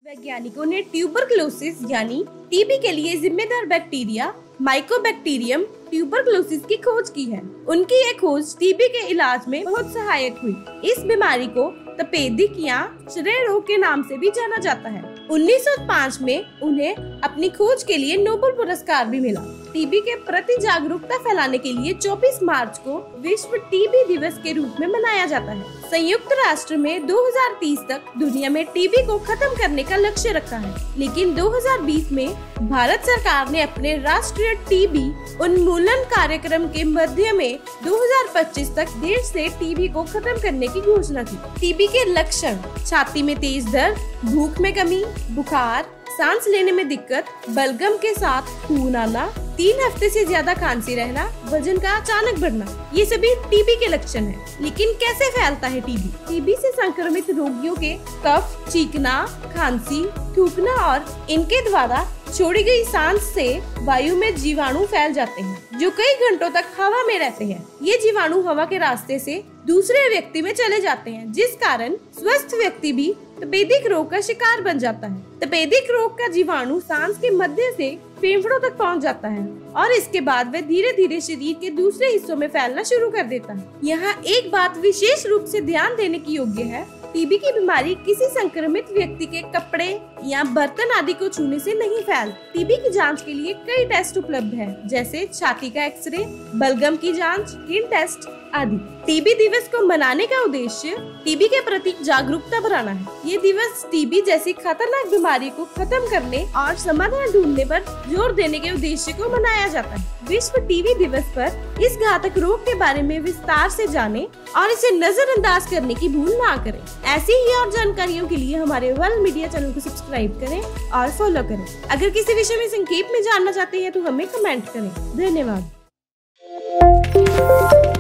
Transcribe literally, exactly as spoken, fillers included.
वैज्ञानिकों ने ट्यूबरकुलोसिस यानी टीबी के लिए जिम्मेदार बैक्टीरिया माइकोबैक्टीरियम ट्यूबरकुलोसिस की खोज की है। उनकी ये खोज टीबी के इलाज में बहुत सहायक हुई। इस बीमारी को तपेदिक या क्षय रोग के नाम से भी जाना जाता है। उन्नीस सौ पाँच में उन्हें अपनी खोज के लिए नोबेल पुरस्कार भी मिला। टीबी के प्रति जागरूकता फैलाने के लिए चौबीस मार्च को विश्व टीबी दिवस के रूप में मनाया जाता है। संयुक्त राष्ट्र में दो हज़ार तीस तक दुनिया में टीबी को खत्म करने का लक्ष्य रखा है, लेकिन दो हज़ार बीस में भारत सरकार ने अपने राष्ट्रीय टीबी उन्मूलन कार्यक्रम के माध्यम में दो हज़ार पच्चीस तक देश से टीबी को खत्म करने की घोषणा की। टीबी के लक्षण छाती में तेज दर्द, भूख में कमी, बुखार, सांस लेने में दिक्कत, बलगम के साथ खून आना, तीन हफ्ते से ज्यादा खांसी रहना, वजन का अचानक बढ़ना, ये सभी टीबी के लक्षण हैं। लेकिन कैसे फैलता है टीबी? टीबी से संक्रमित रोगियों के कफ, चीखना, खांसी, थूकना और इनके द्वारा छोड़ी गई सांस से वायु में जीवाणु फैल जाते हैं, जो कई घंटों तक हवा में रहते हैं। ये जीवाणु हवा के रास्ते से दूसरे व्यक्ति में चले जाते हैं, जिस कारण स्वस्थ व्यक्ति भी तपेदिक रोग का शिकार बन जाता है। तपेदिक रोग का जीवाणु सांस के मध्य से फेफड़ों तक पहुंच जाता है और इसके बाद वह धीरे धीरे शरीर के दूसरे हिस्सों में फैलना शुरू कर देता है। यहाँ एक बात विशेष रूप से ध्यान देने की योग्य है, टीबी की बीमारी किसी संक्रमित व्यक्ति के कपड़े या बर्तन आदि को छूने से नहीं फैल। टीबी की जांच के लिए कई टेस्ट उपलब्ध हैं, जैसे छाती का एक्सरे, बलगम की जांच, स्किन टेस्ट आदि। टीबी दिवस को मनाने का उद्देश्य टीबी के प्रति जागरूकता बढ़ाना है। ये दिवस टीबी जैसी खतरनाक बीमारी को खत्म करने और समाधान ढूंढने पर जोर देने के उद्देश्य को मनाया जाता है। विश्व टीबी दिवस पर इस घातक रोग के बारे में विस्तार से जानें और इसे नजरअंदाज करने की भूल ना करें। ऐसी ही और जानकारियों के लिए हमारे वर्ल्ड मीडिया चैनल को सब्सक्राइब करें और फॉलो करें। अगर किसी विषय में संक्षेप में जानना चाहते हैं तो हमें कमेंट करें। धन्यवाद।